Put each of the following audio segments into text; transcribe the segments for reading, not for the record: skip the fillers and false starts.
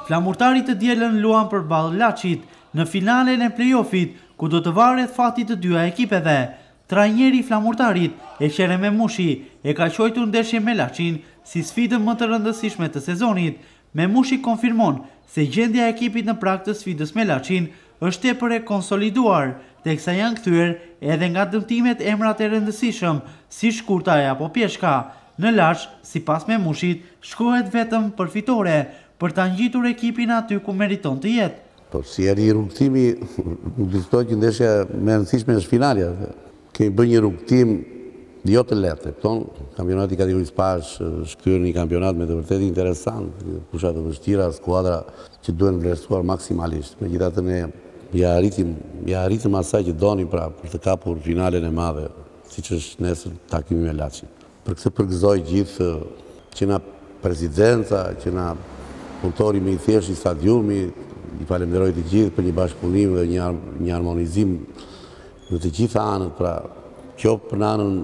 Flamurtarit të dielën luan përballë Laçit në finalen e play-offit, ku do të varet fati të dyja ekipeve. Trajneri i Flamurtarit, Eqere Memushi, e ka quajtur ndeshjen me Laçin si sfidën më të rëndësishme të sezonit. Memushi konfirmon se gjendja e ekipit në prag të sfidës me Laçin është tepër e konsoliduar, teksa janë kthyer edhe nga dëmtimet emrat e rëndësishëm si Shkurtaj apo Pjeshka. Në Laç, sipas Memushit, shkohet vetëm për fitore, për ta ngjitur ekipin aty ku meriton të jetë. Po si eri rrugtimi, nuk diskutoj që ndeshja më e rëndësishme është finalja. Kemi bërë një rrugtim jo të lehtë. Kampionati i kategorisë parë është kryer një kampionat me të vërtetë interesant, fusha të vështira, skuadra që duhen vlerësuar maksimalisht. Megjithatë ne ja arritëm asaj që donim pra për të kapur finalen e madhe, siç është nesër takimi me Laçin. Për këtë përgëzoj gjithë që na presidenca, që na punëtori me i thjesht i stadiumi, i falenderoj të gjithë për një bashkëpunim dhe një harmonizim në të gjitha anët, pra qoftë për anën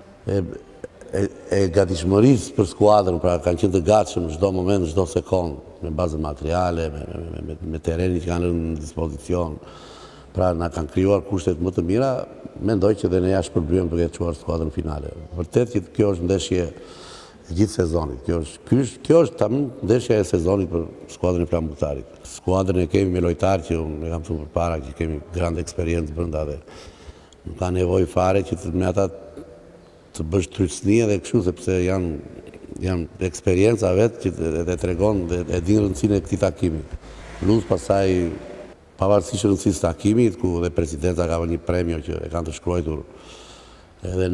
e gatishmërisë për skuadrën, pra kanë qenë të gatshëm çdo moment, çdo sekond, me bazë materiale, me terrenin që kanë në dispozicion, pra na kanë krijuar kushtet më të mira, mendoj që dhe ne jashtë përbryem duke çuar skuadrën finale. Vërtet që kjo është ndeshje gjithë sezonit. Kjo është ndeshja e sezonit për skuadrën e Flamurtarit. Skuadrën e kemi me lojtarë që unë kam thënë përpara që kemi grand eksperiencë brenda dhe nuk ka nevojë fare që me ata të bësh trycni edhe kështu, sepse janë eksperjenca vetë që e tregon dhe e din rëndësinë e këtij takimi. Plus pastaj pavarësisht rëndësisë takimit, ku dhe presidenca ka një premio që e kanë të shkruar edhe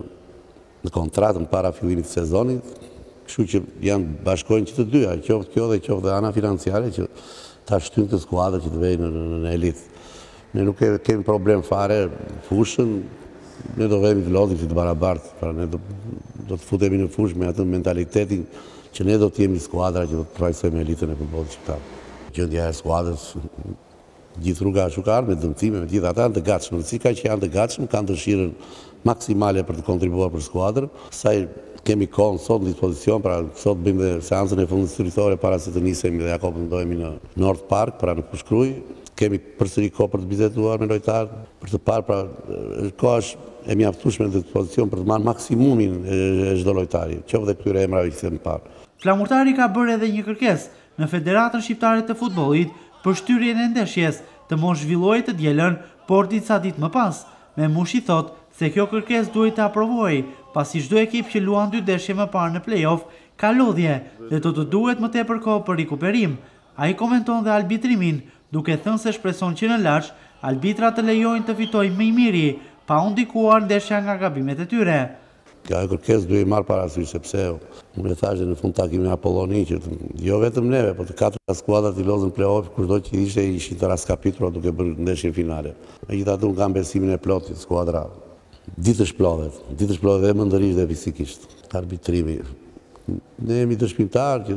në kontratën para fillimit të sezonit, kështu që janë bashkojnë që të dyja, qoftë kjo dhe qoftë ana financiare që ta shtyjnë të skuadrë që të vejnë në elitë. Ne nuk kemi problem fare fushën, ne do vemi të lodhim si të barabartë, pra ne do të futemi në fushë me atë mentalitetin që ne do të jemi skuadra që do të trajtojmë elitën e futbollit shqiptar. Gjendja e skuadrës, gjithë rruga shukar, me dëmtime, me gjithë ata janë të gatshëm, si ka që janë të gatshëm, kanë dëshirën maksimale për të kontribuar për skuadrën. Saj kemi kohën sot në dispozicion, pra sot bëjmë dhe seancën e fundit studiore para se të nisemi dhe ako përndojemi në North Park, pra në Pushkruj. Kemi përsëri kohë për të bizetuar me lojtarë, për të parë, pra koha është e mjaftueshme në dispozicion për të marrë maksimumin e çdo lojtari, qoftë dhe këtyre emrave që them parë. Flamurtari ka bërë edhe një kërkesë në Federatën Shqiptare të Futbollit për shtyrjen e ndeshjes të mos zhvillohej të dielën, por disa ditë më pas. Memushi thotë se kjo kërkesë duhet të aprovojë, pasi çdo ekip që luan 2 ndeshje më parë në play-off ka lodhje dhe do të duhet më tepër kohë për rikuperim. Ai komenton dhe arbitrimin, duke thënë se shpreson që në Laç arbitrat të lejojnë të fitojë më i miri, pa u ndikuar ndeshja nga gabimet e tyre. Kjo kërkesë duhet marrë parasysh, sepse unë e thash në fund takimit me Apolloni që jo vetëm neve, por të 4 skuadrat i lozën play-off, kushdo që ishin të raskapitura duke bërë ndeshjen finale. Megjithatë unë kam besimin e plotë që skuadra ditë shplodhet dhe mendërisht dhe fizikisht. Arbitrimi. Ne jemi dëshmitar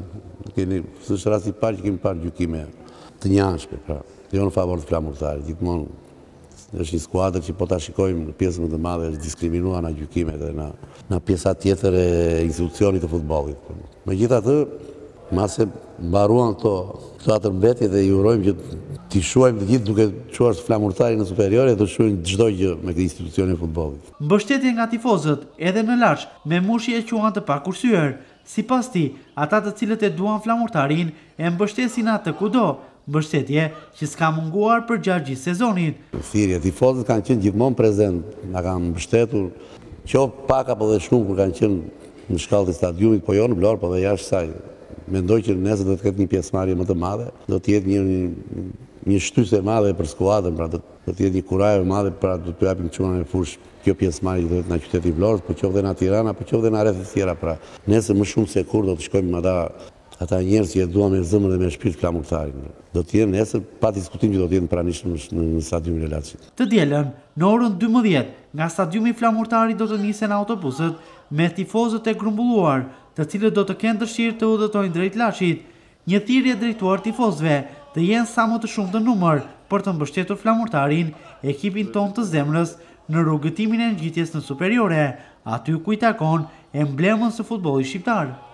që s'është rasti i parë që kemi parë gjykime të njanshme, pra, jo në favor të Flamurtarit. Gjithmonë është një skuadër që po ta shikojmë në pjesën më të madhe është diskriminuar nga gjykimet dhe nga pjesa tjetër e institucionit të futbollit. Megjithatë, mase mbaruan këto atërmbetje dhe i urojmë që t'i shuajmë të gjithë duke quar Flamurtarin në superiore dhe të shuajmë çdo gjë me këtë institucion e futbollit. Mbështetje nga tifozët edhe në Laç, Memushi e quan të pakursyer. Sipas tij, ata të cilët e duan Flamurtarin e mbështesin atë kudo. Mbështetje që s'ka munguar për gjatë gjithë sezonit. Thirrje, tifozët kanë qenë gjithmonë prezent, na kanë mbështetur, qoftë pak apo dhe shumë kur kanë qenë në shkallët e stadiumit, po jo në Vlorë, po dhe jashtë saj. Mendoj që nesër do të ketë një pjesëmarrje më të madhe, do të jetë një shtysë e madhe për skuadrën, pra do të jetë një kurajë e madhe, pra do të japim çunën e fushë kjo pjesëmarrje që do të jetë në qytetin e Vlorës, po qoftë në Tiranë, po qoftë në rrethet tjera, pra nesër më shumë se kur do të shkojmë me ata njerëz që e duan me zemër dhe me shpirt Flamurtarin. Do të jenë nesër pa diskutim që do të jenë pranishëm në stadiumin e Laçit. Të dielën, në orën 12, nga stadiumi Flamurtarit do të nisen autobusët me tifozët e grumbulluar, të cilët do të kenë dëshirë të udhëtojnë drejt Laçit. Një thirrje drejtuar tifozëve të jenë sa më të shumtë në numër për të mbështetur Flamurtarin, ekipin ton të zemrës, në rrugëtimin e ngjitjes në superiore, aty ku i takon emblemën së futbollit shqiptar.